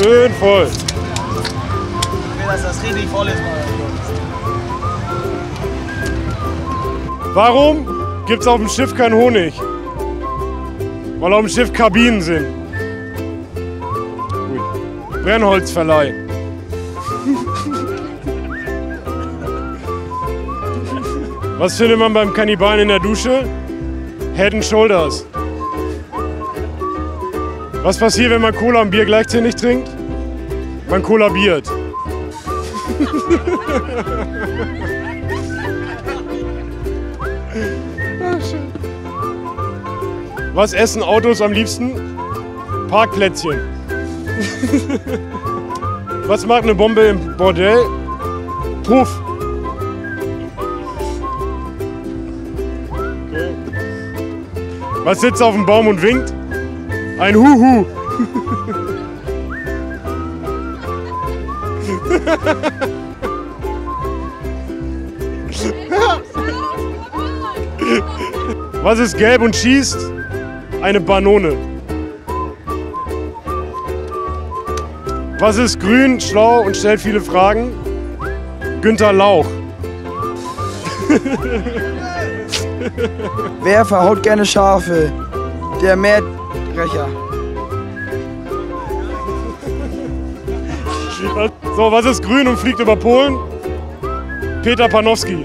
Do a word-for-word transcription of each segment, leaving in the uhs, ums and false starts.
Schön voll. Ich will, dass das richtig voll ist, Mann. Warum gibt es auf dem Schiff keinen Honig? Weil auf dem Schiff Kabinen sind. Ui. Brennholzverleih. Was findet man beim Kannibalen in der Dusche? Head and Shoulders. Was passiert, wenn man Cola und Bier gleichzeitig trinkt? Man kollabiert. Was essen Autos am liebsten? Parkplätzchen. Was macht eine Bombe im Bordell? Puff. Okay. Was sitzt auf dem Baum und winkt? Ein Huhu. Was ist gelb und schießt? Eine Banone. Was ist grün, schlau und stellt viele Fragen? Günther Lauch. Wer verhaut gerne Schafe? Der Mähdrescher. So, was ist grün und fliegt über Polen? Peter Panowski.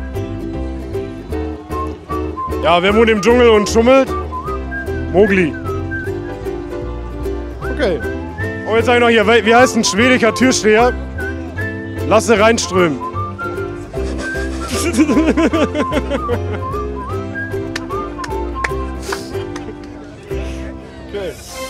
Ja, wer wohnt im Dschungel und schummelt? Mowgli. Okay. Und jetzt sag ich noch hier, wie heißt ein schwedischer Türsteher? Lasse reinströmen. Okay.